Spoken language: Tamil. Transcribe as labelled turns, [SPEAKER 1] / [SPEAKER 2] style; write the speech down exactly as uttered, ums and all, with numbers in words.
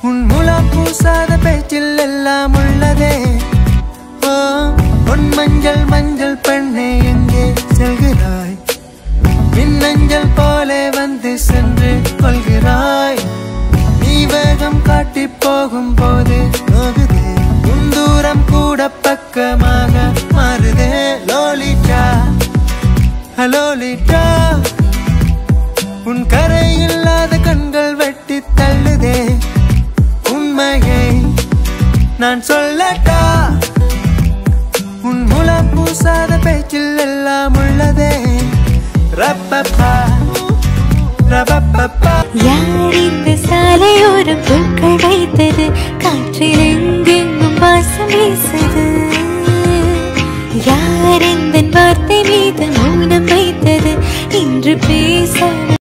[SPEAKER 1] உன் முலாம் பூசாத பேச்சில் எல்லாம் உள்ளதே. ஓ பொன் மஞ்சள் மஞ்சள் பெண்ணே எங்கே செல்கிறாய்? மின்னஞ்சல் போலே வந்து சென்று கொள்கிறாய். நீ வேகம் காட்டி போகும் போது நோகுதே. உன் தூரம் கூட பக்கமாக மாறுதே. லோலிட்டா லோலிட்டா உன் கரை இல்லாத கண்கள் வெட்டி தள்ளுதே. உண்மையை நான் சொல்லட்டா? உன் முலாம் பூசாத பேச்சில் எல்லாம் உள்ளதே. ரப்பப்பா ரப்பப்பா.
[SPEAKER 2] யார் இந்த சாலையோரம் பூக்கள் வைத்தது? காற்றில் எங்கெங்கும் வாசம் வீசுது. யார் இந்த வார்த்தை மீது மௌனம் வைத்தது? இன்று பேச